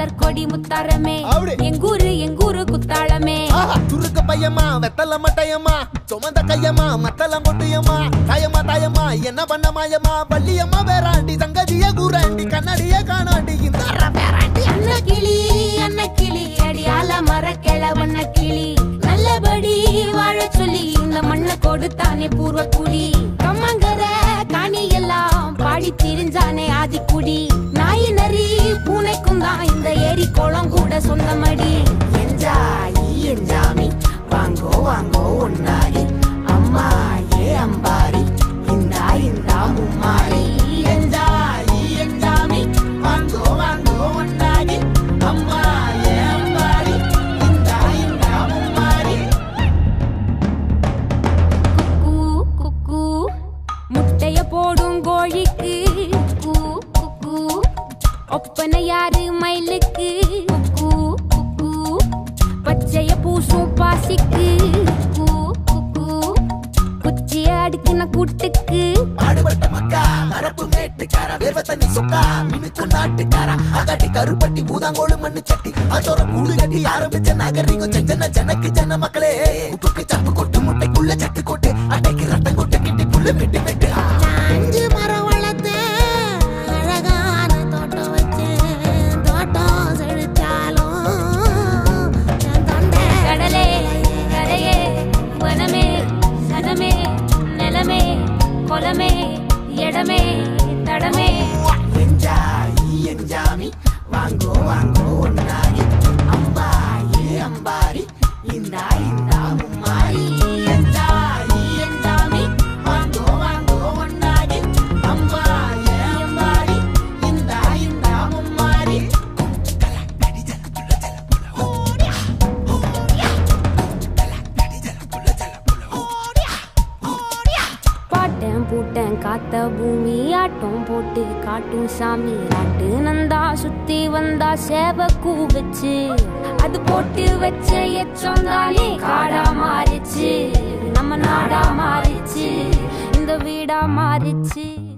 மலர் கொடி முத்தாரமே எங்கூரு குத்தாளமே துருக்க பையமா வெத்தல மட்டையம்மா சுமந்த கையம்மா மத்தல மொட்டையம்மா தாயம்மா என்ன பண்ண மாயம்மா பள்ளியம்மா வேறாண்டி சங்கதிய கூறாண்டி கண்ணடிய காணாண்டி இந்த அன்ன கிளி அடியால மர கிளவண்ண கிளி நல்லபடி வாழ சொல்லி இந்த மண்ணை கொடுத்தானே பூர்வ குடி கம்மங்கர காணி எல்லாம் பாடி திரிஞ்சானே ஆதிக்குடி நாய் நரி பூனைக்கும் தான் இந்த ஏரி குளம் கூட சொந்தமடி என்ஜாமி வாங்கோ வாங்கோ ஒன்னாரி அம்மா ஏ அம்பாரி இந்தா மும்மாரி என்ஜாமி வாங்கோ வாங்கோ ஒன்னாரி அம்மா ஏ அம்பாரி இந்தா மும்மாரி குக்கு முட்டைய போடும் கோழிக்கு குக்கு ஒப்பனை யாரு மயிலுக்கு குக்கு பச்சைய பூசும் பாசிக்கு குச்சிய அடுக்கின கூட்டுக்கு பாடுபட்ட மக்கா மரப்பு மேட்டுக்கார வேர்வ தண்ணி சொக்கா மினுக்கு நாட்டுக்காரா அகாட்டி கருப்பட்டி பூதாங்கோடு மண்ணு சட்டி அதோட கூடு கட்டி ஆரம்பிச்ச நகரிகம் செஞ்சன ஜனக்கு ஜன மக்களே உப்புக்கு சப்பு கொட்டு முட்டைக்குள்ள சட்டு கொட்டு அட்டைக்கு ரத்தம் கொட்டு கிட்டி புல்லு வெட்டு வெட்டு 5 மரம் வளர்த்து அழகான தோட்டம் வச்சு தோட்டம் செழிச்சாலும் கடலே கரையே வனமே சனமே நிலமே கொலமே இடமே தடமே என்ஜாமி வாங்கோ வாங்கோ ஒன்னாரி அம்பா ஏ அம்பாரி இந்தா மும்மாரி என்ஜாமி வாங்கோ வாங்கோ ஒன்னாரி அம்பா ஏ அம்பாரி இந்தா மும்மாரி பாட்டன் பூட்டன் காத்த பூமி ஆட்டம் போட்டு காட்டும் சாமி ராட்டு நந்தா சுத்தி வந்தா சேவ கூவச்சு அது போட்டு வச்ச எச்சம் தானே காடா மாறிச்சு நம்ம நாடா மாறிச்சு இந்த வீடா மாறிச்சு